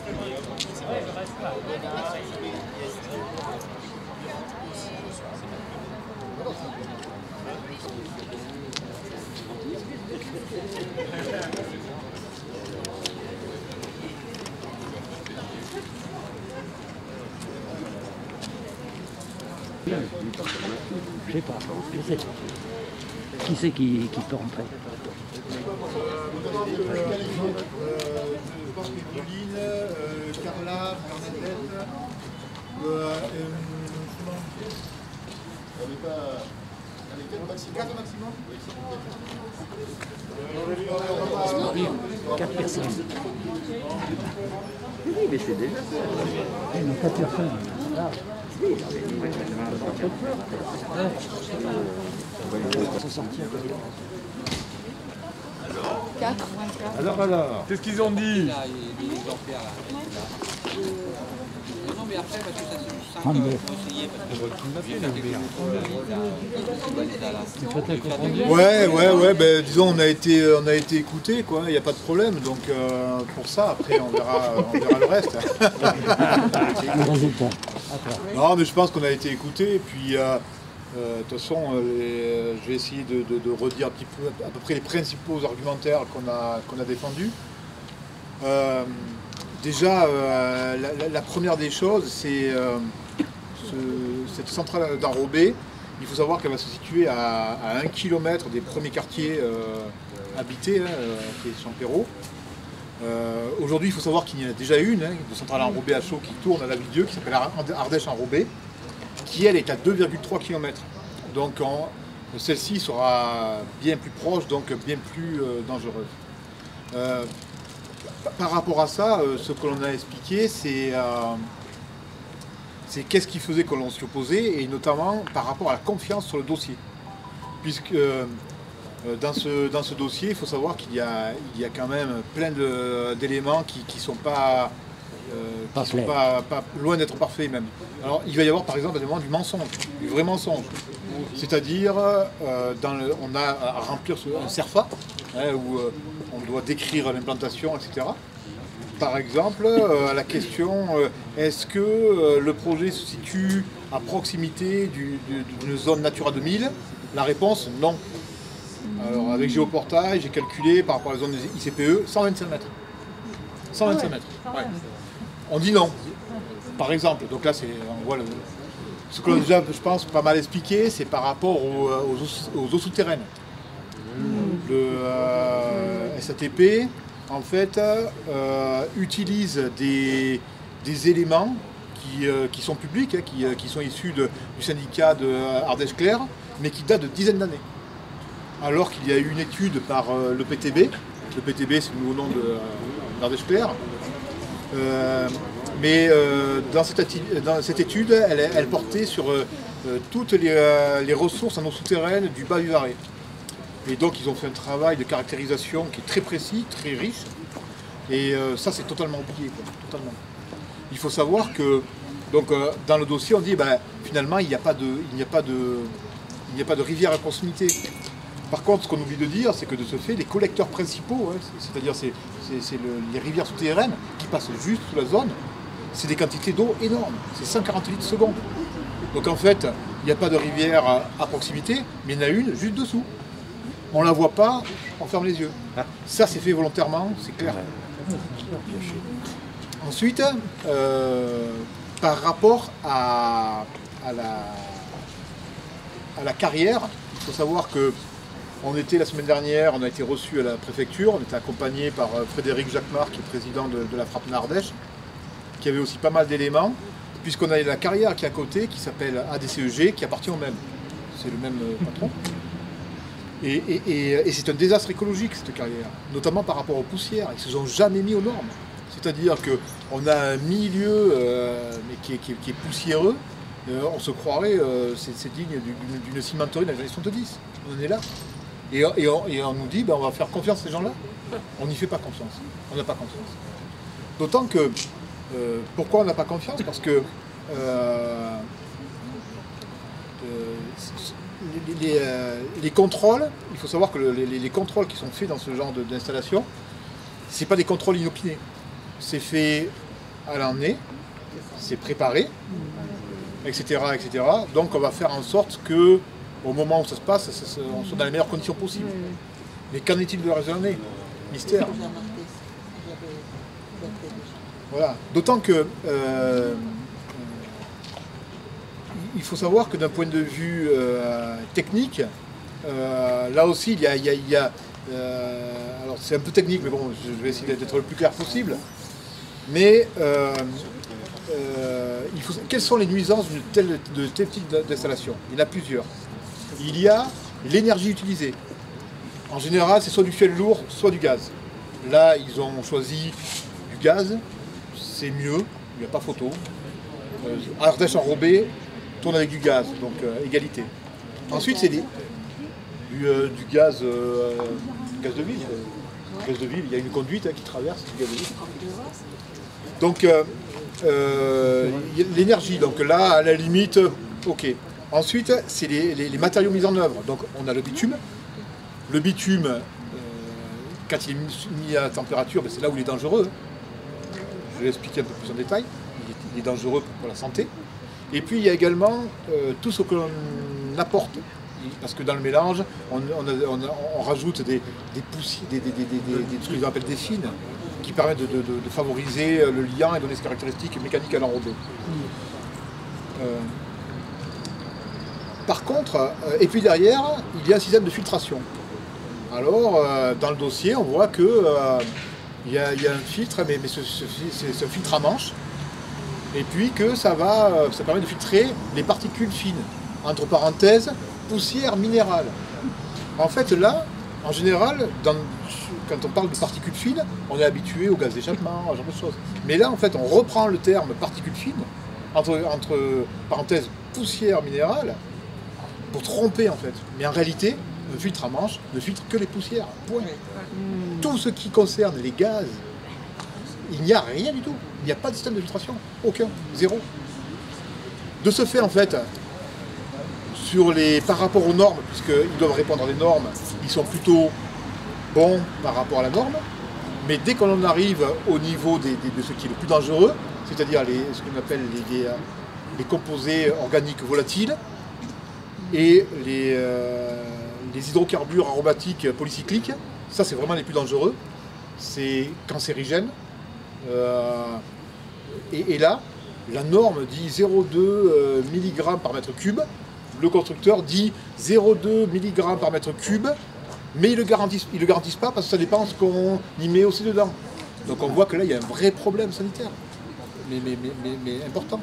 Je sais pas, je sais. Qui c'est qui peut rentrer? Je pense que Pauline, Carla, Bernadette, avec 4 maximum. 4 personnes. Oui, mais c'est déjà ça. Il y a 4 personnes. Ah. S'en sortir. 4. Alors, qu'est-ce qu'ils ont dit? Là, il y a des exemplaires là. Non, mais après, parce que ça c'est juste 5 conseillers, parce que Ouais, ben, disons on a été écoutés quoi, il n'y a pas de problème, donc pour ça après on verra le reste. Le résultat. Non mais je pense qu'on a été écoutés, et puis de toute façon je vais essayer de redire un petit peu à peu près les principaux argumentaires qu'on a défendus. Déjà, la première des choses, c'est cette centrale d'Enrobé. Il faut savoir qu'elle va se situer à 1 km des premiers quartiers habités, qui est Champérault. Aujourd'hui, il faut savoir qu'il y en a déjà une, de centrale Enrobé à chaud qui tourne à la Ville-Dieu, qui s'appelle Ardèche Enrobé, qui elle est à 2,3 km. Donc celle-ci sera bien plus proche, donc bien plus dangereuse. Par rapport à ça, ce que l'on a expliqué, c'est qu'est-ce qui faisait que l'on s'y opposait, et notamment par rapport à la confiance sur le dossier. Puisque dans ce dossier, il faut savoir qu'il y a quand même plein d'éléments qui ne sont pas loin d'être parfaits même. Alors il va y avoir par exemple évidemment du mensonge, du vrai mensonge. C'est-à-dire, on a à remplir un CERFA, où on doit décrire l'implantation, etc. Par exemple, à la question, est-ce que le projet se situe à proximité d'une zone Natura 2000? La réponse, non. Alors avec Géoportail, j'ai calculé par rapport à la zone ICPE, 125 mètres. 125 mètres. Ouais. On dit non, par exemple. Donc là, on voit ce que l'on a déjà, je pense, pas mal expliqué, c'est par rapport aux eaux souterraines. Le SATP, en fait, utilise des éléments qui sont publics, qui sont issus du syndicat de Ardèche Claire, mais qui datent de dizaines d'années. Alors qu'il y a eu une étude par le PTB, c'est le nouveau nom d'Ardèche Claire, mais dans cette étude, elle portait sur toutes les ressources en eau souterraine du bas Vivarais. Et donc ils ont fait un travail de caractérisation qui est très précis, très riche, et ça c'est totalement oublié, totalement. Il faut savoir que donc, dans le dossier on dit finalement il n'y a pas de rivière à proximité. Par contre ce qu'on oublie de dire c'est que de ce fait les collecteurs principaux, c'est-à-dire les rivières souterraines qui passent juste sous la zone, c'est des quantités d'eau énormes, c'est 140 litres seconde. Donc en fait il n'y a pas de rivière à proximité, mais il y en a une juste dessous. On ne la voit pas, on ferme les yeux. Ça, c'est fait volontairement, c'est clair. Ensuite, par rapport à la carrière, il faut savoir que on était la semaine dernière, on a été reçu à la préfecture, on était accompagné par Frédéric Jacquemart, qui est président de la FRAP Ardèche, qui avait aussi pas mal d'éléments, puisqu'on a la carrière qui est à côté, qui s'appelle ADCEG, qui appartient au même. C'est le même patron. Et c'est un désastre écologique cette carrière, notamment par rapport aux poussières. Ils ne se sont jamais mis aux normes. C'est-à-dire qu'on a un milieu mais qui est poussiéreux, on se croirait, c'est digne d'une cimenterie dans les années 70. On en est là. Et on nous dit, on va faire confiance à ces gens-là. On n'y fait pas confiance. On n'a pas confiance. D'autant que, pourquoi on n'a pas confiance? Parce que les contrôles, il faut savoir que les contrôles qui sont faits dans ce genre d'installation, ce n'est pas des contrôles inopinés. C'est fait elle en est, c'est préparé, etc., etc. Donc on va faire en sorte que au moment où ça se passe, on soit dans les meilleures conditions possibles. Mais qu'en est-il de la reste de l'année? Mystère. Voilà. D'autant que il faut savoir que d'un point de vue technique, là aussi il y a alors c'est un peu technique, mais bon, je vais essayer d'être le plus clair possible. Mais quelles sont les nuisances de tel type d'installation? Il y en a plusieurs. Il y a l'énergie utilisée. En général, c'est soit du fuel lourd, soit du gaz. Là, ils ont choisi du gaz, c'est mieux, il n'y a pas photo. Ardèche enrobé tourne avec du gaz, donc égalité. Ensuite, c'est du gaz, gaz de ville. Gaz de ville, il y a une conduite qui traverse du gaz de ville. Donc, l'énergie, donc là, à la limite, ok. Ensuite, c'est les matériaux mis en œuvre. Donc, on a le bitume. Le bitume, quand il est mis à température, ben, c'est là où il est dangereux. Je vais l'expliquer un peu plus en détail. Il est dangereux pour la santé. Et puis, il y a également tout ce que l'on apporte. Parce que dans le mélange, on rajoute des poussières, ce que appelle des fines, qui permettent de favoriser le liant et donner ses caractéristiques mécaniques à l'enrobé. Par contre, et puis derrière, il y a un système de filtration. Alors, dans le dossier, on voit qu'il y a un filtre, mais c'est un filtre à manche, et puis que ça permet de filtrer les particules fines, entre parenthèses, poussière minérale. En fait, là, en général, quand on parle de particules fines, on est habitué au gaz d'échappement, à ce genre de choses. Mais là, en fait, on reprend le terme particules fines, entre parenthèses, poussière minérale, pour tromper, en fait. Mais en réalité, le filtre à manche ne filtre que les poussières. Point. Tout ce qui concerne les gaz, il n'y a rien du tout. Il n'y a pas de système de filtration. Aucun. Zéro. De ce fait, en fait, par rapport aux normes, puisqu'ils doivent répondre à des normes, ils sont plutôt bons par rapport à la norme. Mais dès qu'on en arrive au niveau de ce qui est le plus dangereux, c'est-à-dire ce qu'on appelle les composés organiques volatiles et les hydrocarbures aromatiques polycycliques, ça c'est vraiment les plus dangereux. C'est cancérigène. Et là, la norme dit 0,2 mg par mètre cube. Le constructeur dit 0,2 mg par mètre cube, mais ils ne le garantissent pas parce que ça dépend ce qu'on y met aussi dedans. Donc on voit que là, il y a un vrai problème sanitaire, mais important.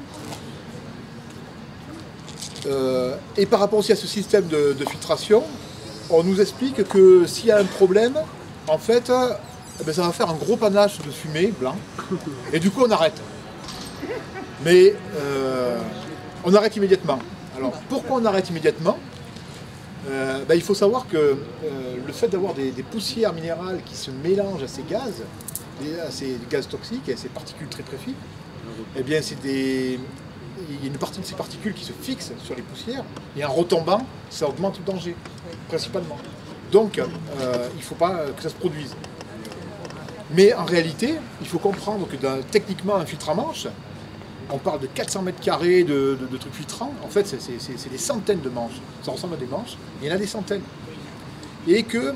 Et par rapport aussi à ce système de filtration, on nous explique que s'il y a un problème, en fait, ça va faire un gros panache de fumée blanc, et du coup on arrête. Mais on arrête immédiatement. Alors pourquoi on arrête immédiatement? Il faut savoir que le fait d'avoir des poussières minérales qui se mélangent à ces gaz, à ces gaz toxiques et à ces particules très très fines, eh bien il y a une partie de ces particules qui se fixent sur les poussières, et en retombant, ça augmente le danger, principalement. Donc il ne faut pas que ça se produise. Mais en réalité, il faut comprendre que techniquement, un filtre à manche, on parle de 400 mètres carrés de trucs filtrants. En fait, c'est des centaines de manches. Ça ressemble à des manches, il y en a des centaines. Et que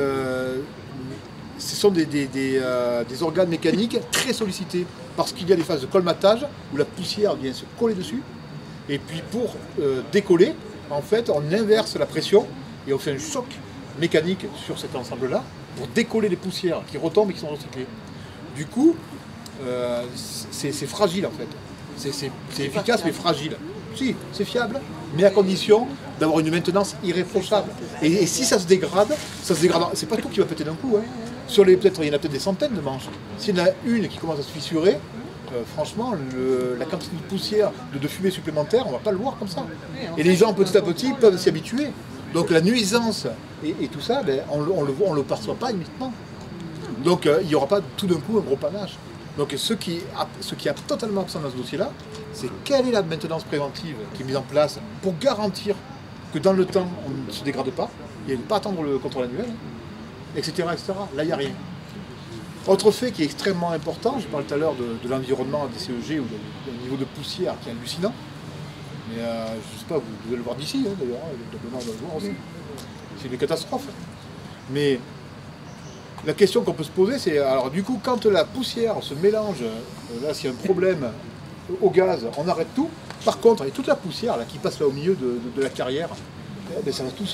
ce sont des organes mécaniques très sollicités, parce qu'il y a des phases de colmatage où la poussière vient se coller dessus. Et puis pour décoller, en fait, on inverse la pression et on fait un choc mécanique sur cet ensemble-là pour décoller les poussières qui retombent et qui sont recyclées. Du coup, c'est fragile en fait. C'est efficace mais fragile. Si, c'est fiable, mais à condition d'avoir une maintenance irréprochable. Et si ça se dégrade, c'est pas tout qui va péter d'un coup. Hein. Il y en a peut-être des centaines de manches. S'il y en a une qui commence à se fissurer, franchement, la quantité de poussière, de fumée supplémentaire, on ne va pas le voir comme ça. Et les gens, petit à petit, peuvent s'y habituer. Donc la nuisance et tout ça, on ne le perçoit pas immédiatement. Donc il n'y aura pas tout d'un coup un gros panache. Donc ce qui est totalement absent dans ce dossier-là, c'est quelle est la maintenance préventive qui est mise en place pour garantir que dans le temps, on ne se dégrade pas, et ne pas attendre le contrôle annuel, etc., etc. Là, il n'y a rien. Autre fait qui est extrêmement important, je parlais tout à l'heure de l'environnement des CEG ou du niveau de poussière qui est hallucinant. Mais je ne sais pas, vous devez le voir d'ici d'ailleurs, le nord de le voir aussi. C'est une catastrophe. Mais la question qu'on peut se poser, c'est alors du coup, quand la poussière se mélange, là s'il y a un problème au gaz, on arrête tout. Par contre, il y a toute la poussière là, qui passe là au milieu de la carrière, ben, ça va tout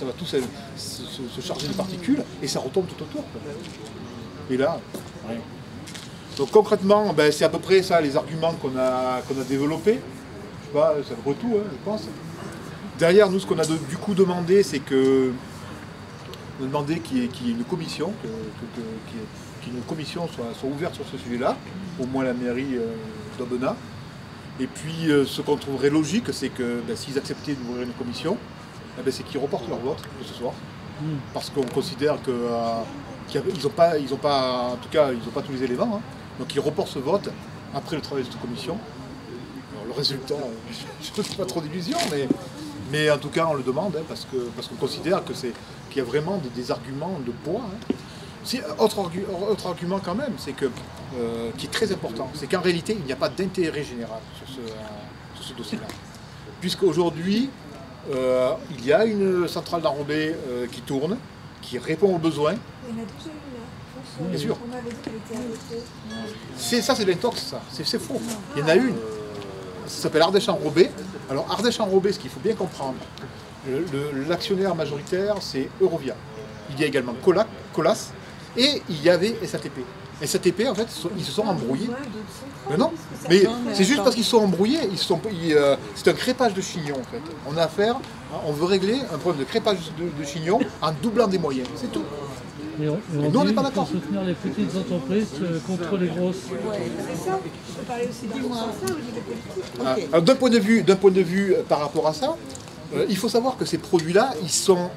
se charger de particules et ça retombe tout autour. Quoi. Et là, rien. Donc concrètement, ben, c'est à peu près ça les arguments qu'on a développés. Je sais pas, ça vaut tout, je pense. Derrière, nous, ce qu'on a du coup demandé, c'est que on a demandé qu'il y ait une commission, qu'une commission soit ouverte sur ce sujet-là, au moins la mairie d'Aubenas. Et puis, ce qu'on trouverait logique, c'est que ben, s'ils acceptaient d'ouvrir une commission, ben, c'est qu'ils reportent leur vote de ce soir. Parce qu'on considère qu'ils n'ont pas, en tout cas, ils n'ont pas tous les éléments. Hein. Donc, ils reportent ce vote après le travail de cette commission. Alors, le résultat, je ne fais pas trop d'illusions, mais en tout cas, on le demande hein, parce qu'on considère qu'il y a vraiment des arguments de poids. Hein. Autre argument quand même, c'est qui est très important, c'est qu'en réalité, il n'y a pas d'intérêt général sur ce dossier-là. Puisqu'aujourd'hui, il y a une centrale d'enrobé qui tourne, qui répond aux besoins. Il y en a déjà une là. Bien sûr. On m'avait dit qu'elle était arrêtée. Ça, c'est de l'intox, ça. C'est faux. Il y en a une. Ça s'appelle Ardèche-Enrobé. Alors, Ardèche-Enrobé, ce qu'il faut bien comprendre, l'actionnaire majoritaire, c'est Eurovia. Il y a également Colas et il y avait SATP. SATP, en fait, ils se sont embrouillés. Mais non, mais c'est juste parce qu'ils se sont embrouillés. C'est un crépage de chignon, en fait. On a affaire, on veut régler un problème de crépage de chignon en doublant des moyens. C'est tout. Et nous, on n'est pas d'accord. Il faut soutenir les petites entreprises contre les grosses. C'est ça. Je peux parler aussi d'un ça au niveau politique. D'un point de vue par rapport à ça, il faut savoir que ces produits-là, ils sont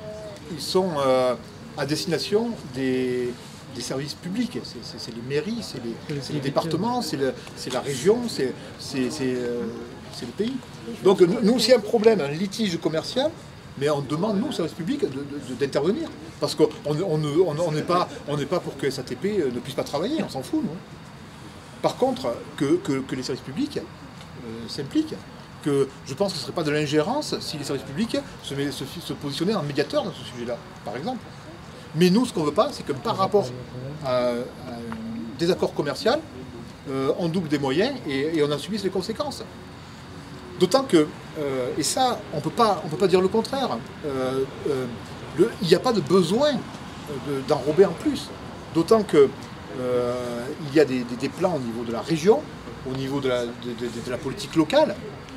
à destination des services publics. C'est les mairies, c'est les départements, c'est la région, c'est le pays. Donc nous, s'il y a un problème, un litige commercial, mais on demande, nous, au service public, d'intervenir. Parce qu'on n'est pas pour que SATP ne puisse pas travailler, on s'en fout, nous. Par contre, que les services publics s'impliquent, que je pense que ce ne serait pas de l'ingérence si les services publics se positionnaient en médiateur dans ce sujet-là, par exemple. Mais nous, ce qu'on ne veut pas, c'est que par rapport à un désaccord commercial, on double des moyens et on en subisse les conséquences. D'autant que, et ça, on ne peut pas dire le contraire, il n'y a pas de besoin d'enrober en plus. D'autant que il y a des plans au niveau de la région, au niveau de la politique locale,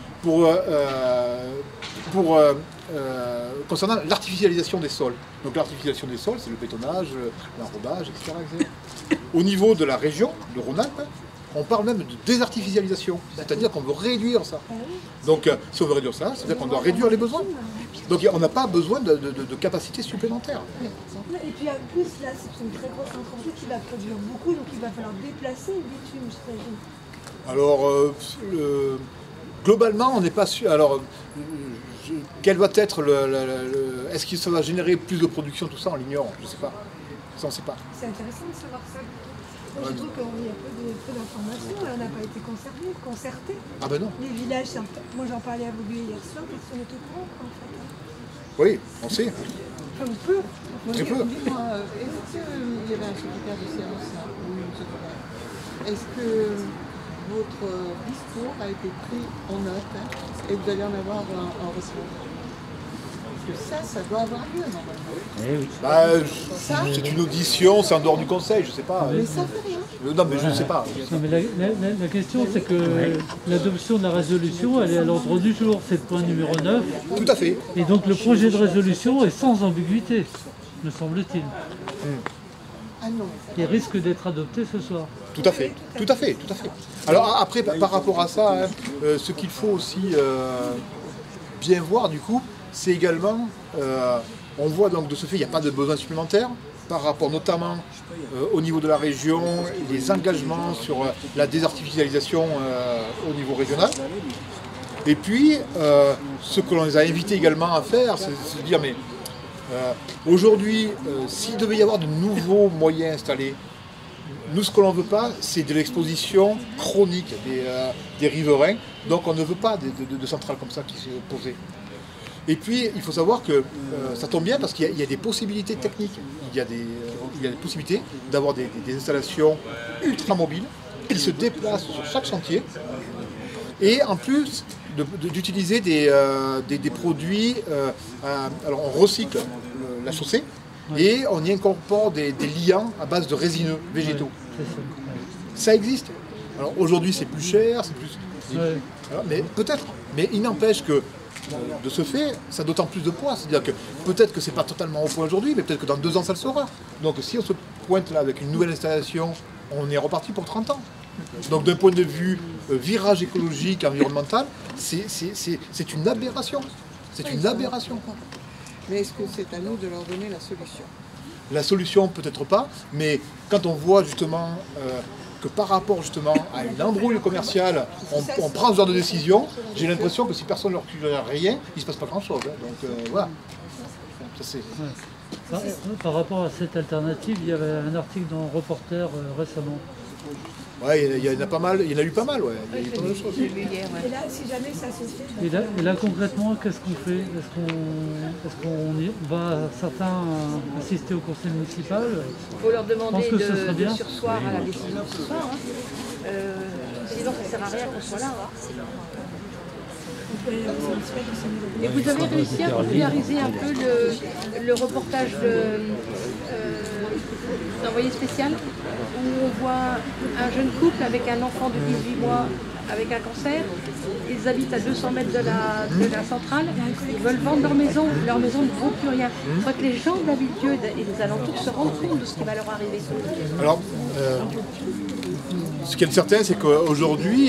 concernant l'artificialisation des sols. Donc l'artificialisation des sols, c'est le bétonnage, l'enrobage, etc., etc. Au niveau de la région, de Rhône-Alpes, on parle même de désartificialisation, c'est-à-dire qu'on veut réduire ça. Donc si on veut réduire ça, c'est-à-dire qu'on doit réduire les besoins. Donc on n'a pas besoin de capacités supplémentaires. Et puis en plus, là, c'est une très grosse entreprise qui va produire beaucoup, donc il va falloir déplacer le bitume, j'imagine. Alors, globalement, on n'est pas sûr. Alors, quel va être est-ce que ça va générer plus de production, tout ça, on l'ignore, je ne sais pas. Ça, on ne sait pas. C'est intéressant de savoir ça. Moi, je trouve qu'il y a peu d'informations, elle n'a pas été concertée. Ah ben non. Les villages, moi j'en parlais à Vaubué hier soir, personne n'est au courant, en fait. Oui, on sait. Enfin, on peut. Très peu. Dis-moi, est-ce qu'il y avait un secrétaire de séance là, ou une secrétaire? Est-ce que votre discours a été pris en note et vous allez en avoir un retour? Parce que ça doit avoir lieu normalement. Eh oui. Bah, c'est une audition, c'est en dehors du conseil, je ne sais pas. Mais ça fait rien. Non, mais je ne sais pas. Non, mais la question, c'est que l'adoption de la résolution, elle est à l'ordre du jour. C'est le point numéro 9. Tout à fait. Et donc le projet de résolution est sans ambiguïté, me semble-t-il. Ah non. Il risque d'être adopté ce soir. Tout à fait, tout à fait, tout à fait. Alors après, par rapport à ça, hein, ce qu'il faut aussi bien voir du coup, c'est également, on voit donc de ce fait, il n'y a pas de besoin supplémentaire par rapport notamment au niveau de la région, les engagements sur la désartificialisation au niveau régional. Et puis, ce que l'on les a invités également à faire, c'est de se dire, mais aujourd'hui, s'il devait y avoir de nouveaux moyens installés, nous, ce que l'on ne veut pas, c'est de l'exposition chronique des riverains. Donc on ne veut pas de centrales comme ça qui se posent. Et puis, il faut savoir que ça tombe bien parce qu'il y a des possibilités techniques. Il y a des possibilités d'avoir des installations ultra mobiles qui se déplacent sur chaque chantier. Et en plus, d'utiliser des produits... alors, on recycle la chaussée et on y incorpore des liants à base de résineux végétaux. Ça existe. Alors, aujourd'hui, c'est plus cher, c'est plus... Alors, mais peut-être. Mais il n'empêche que de ce fait, ça a d'autant plus de poids. C'est-à-dire que peut-être que c'est pas totalement au point aujourd'hui, mais peut-être que dans 2 ans, ça le sera. Donc si on se pointe là avec une nouvelle installation, on est reparti pour 30 ans. Donc d'un point de vue virage écologique, environnemental, c'est une aberration. C'est une aberration. Mais est-ce que c'est à nous de leur donner la solution? La solution, peut-être pas, mais quand on voit justement... que par rapport justement à une embrouille commerciale, on prend ce genre de décision, j'ai l'impression que si personne ne leur recule rien, il ne se passe pas grand-chose. Hein. Donc voilà. Ça, par rapport à cette alternative, il y avait un article dans Reporter récemment. Ouais, il y en a pas mal, il y en a eu pas mal, ouais. Il y a eu pas mal de choses. Et là, si jamais ça se fait... Et là concrètement, qu'est-ce qu'on fait? Est-ce qu'on va certains assister au conseil municipal? Il faut leur demander de sursoir à la décision de ce soir. Hein. Sinon, ça ne sert à rien qu'on soit là. Hein. Et vous avez réussi à populariser un peu le reportage d'envoyé spécial où on voit un jeune couple avec un enfant de 18 mois avec un cancer. Ils habitent à 200 mètres de la centrale. Ils veulent vendre leur maison ne vaut plus rien. Il faut que les gens de la Ville-Dieu et des alentours se rendent compte de ce qui va leur arriver. Alors, ce qui est certain, c'est qu'aujourd'hui,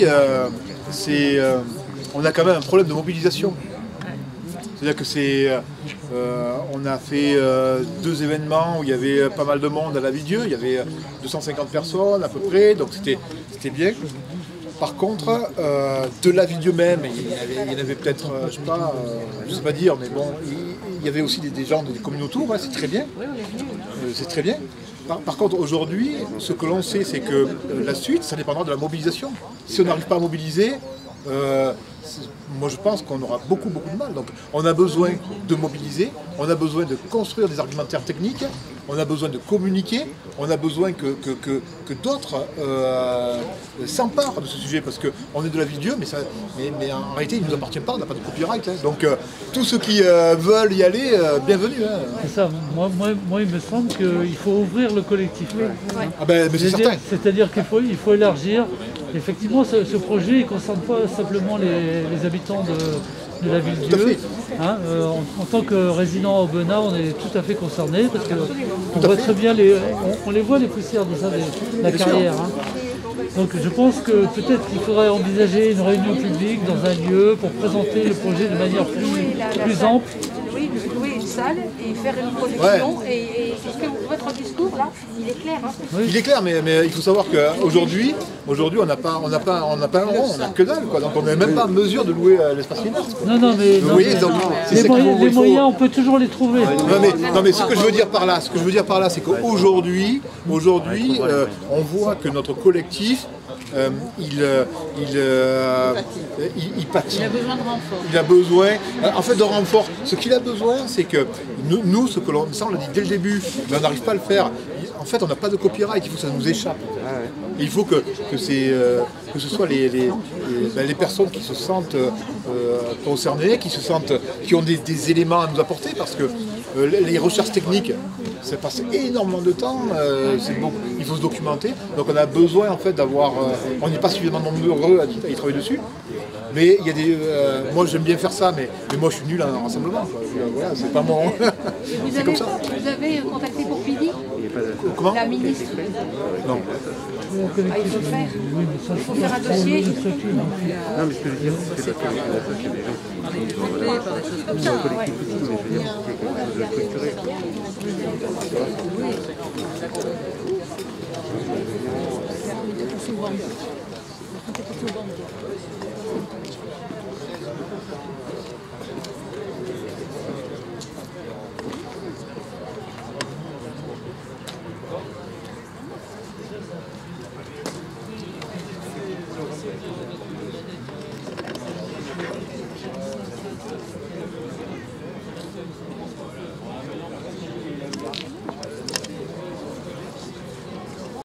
on a quand même un problème de mobilisation. C'est-à-dire que on a fait 2 événements où il y avait pas mal de monde à la Ville-Dieu, il y avait 250 personnes à peu près, donc c'était bien. Par contre, de la Ville-Dieu même, il y en avait peut-être, je sais pas dire, mais bon, il y avait aussi des gens des communes autour, hein, c'est très bien. C'est très bien. Par contre, aujourd'hui, ce que l'on sait, c'est que la suite, ça dépendra de la mobilisation. Si on n'arrive pas à mobiliser, moi je pense qu'on aura beaucoup de mal. Donc on a besoin de mobiliser, on a besoin de construire des argumentaires techniques, on a besoin de communiquer, on a besoin que d'autres s'emparent de ce sujet, parce qu'on est de la Ville-Dieu, mais en réalité il ne nous appartient pas, on n'a pas de copyright. Hein. Donc tous ceux qui veulent y aller, bienvenue. Hein. C'est ça, moi il me semble qu'il faut ouvrir le collectif. Ouais. Ah ben, mais c'est certain. C'est-à-dire qu'il faut élargir. Effectivement, ce projet ne concerne pas simplement les habitants de la Ville-Dieu. Hein, en tant que résident à Aubenas, on est tout à fait concernés parce qu'on voit très bien on les voit les poussières de la carrière. Hein. Donc je pense que peut-être qu'il faudrait envisager une réunion publique dans un lieu pour présenter le projet de manière plus ample. Oui, louer une salle et faire une projection. Ouais. Et est-ce que votre discours là, il est clair hein? Oui. Il est clair, mais il faut savoir qu'aujourd'hui, on n'a pas un rond, on n'a que dalle, quoi. Donc on n'est même pas en mesure de louer l'espace final. Non, mais les moyens, on peut toujours les trouver. Non, mais ce que je veux dire par là, c'est qu'aujourd'hui, on voit que notre collectif, il patine. Il a besoin de renfort. Il a besoin, en fait, de renfort. Ce qu'il a besoin, c'est que nous, ça on l'a dit dès le début, mais on n'arrive pas à le faire. En fait, on n'a pas de copyright, il faut que ça nous échappe. Et il faut que ce soit les personnes qui se sentent concernées, qui ont des éléments à nous apporter, parce que les recherches techniques, ça passe énormément de temps, il faut se documenter. Donc on a besoin en fait d'avoir, on n'est pas suffisamment nombreux à y travailler dessus. Mais il y a moi j'aime bien faire ça, mais moi je suis nul en rassemblement. Voilà, c'est pas mon. C'est comme ça. Vous avez contacté pour Pidi? Comment? La ministre? Non. Ah, il faut le faire. Il faut faire un dossier. Non, mais ce que je veux dire, c'est parce que la société des gens qui sont comme ça, collectif aussi, mais je veux dire, de structurer.